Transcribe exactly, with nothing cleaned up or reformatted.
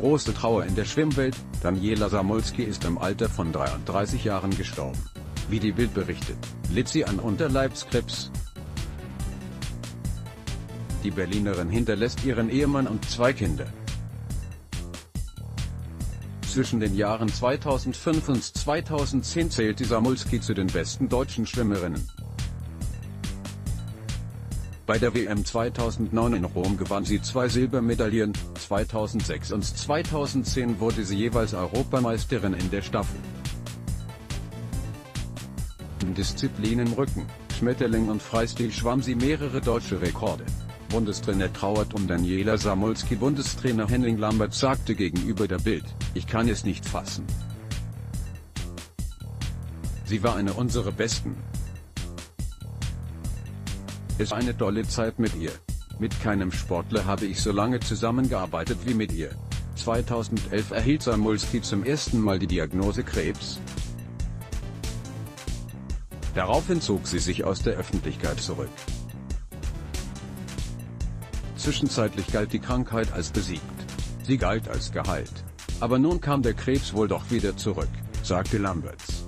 Große Trauer in der Schwimmwelt, Daniela Samulski ist im Alter von dreiunddreißig Jahren gestorben. Wie die Bild berichtet, litt sie an Unterleibskrebs. Die Berlinerin hinterlässt ihren Ehemann und zwei Kinder. Zwischen den Jahren zweitausendfünf und zweitausendzehn zählte Samulski zu den besten deutschen Schwimmerinnen. Bei der W M zweitausendneun in Rom gewann sie zwei Silbermedaillen, zweitausendsechs und zweitausendzehn wurde sie jeweils Europameisterin in der Staffel. In Disziplinen Rücken, Schmetterling und Freistil schwamm sie mehrere deutsche Rekorde. Bundestrainer trauert um Daniela Samulski. Bundestrainer Henning Lambert sagte gegenüber der Bild: „Ich kann es nicht fassen. Sie war eine unserer Besten. Es war eine tolle Zeit mit ihr. Mit keinem Sportler habe ich so lange zusammengearbeitet wie mit ihr." zweitausendelf erhielt Samulski zum ersten Mal die Diagnose Krebs. Daraufhin zog sie sich aus der Öffentlichkeit zurück. Zwischenzeitlich galt die Krankheit als besiegt. Sie galt als geheilt. Aber nun kam der Krebs wohl doch wieder zurück, sagte Lamberts.